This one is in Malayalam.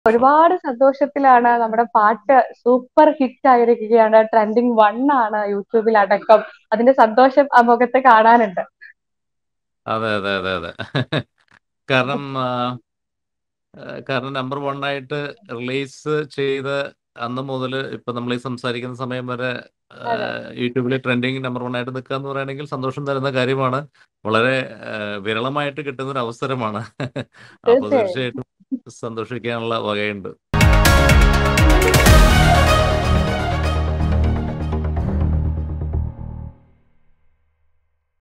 ഒരുപാട് സന്തോഷത്തിലാണ്. നമ്മുടെ പാട്ട് സൂപ്പർ ഹിറ്റ് ആയിരിക്കുകയാണ്. ട്രെൻഡിങ് 1 ആണ് യൂട്യൂബിൽ അടക്കം. അതിന്റെ സന്തോഷം ആ മുഖത്ത് കാണാനുണ്ട്. അതെ, അതെ, അതെ, അതെ. കാരണം കാരണം നമ്പർ വൺ ആയിട്ട് റിലീസ് ചെയ്ത് അന്ന് മുതൽ ഇപ്പൊ നമ്മൾ ഈ സംസാരിക്കുന്ന സമയം വരെ അതെ, യൂട്യൂബിൽ ട്രെൻഡിങ് നമ്പർ വൺ ആയിട്ട് നിൽക്കുക എന്ന് പറയുകയാണെങ്കിൽ സന്തോഷം തരുന്ന കാര്യമാണ്. വളരെ വിരളമായിട്ട് കിട്ടുന്ന ഒരു അവസരമാണ്. അപ്പൊ തീർച്ചയായും. തീർച്ചയായിട്ടും സന്തോഷിക്കാനുള്ള വകയുണ്ട്.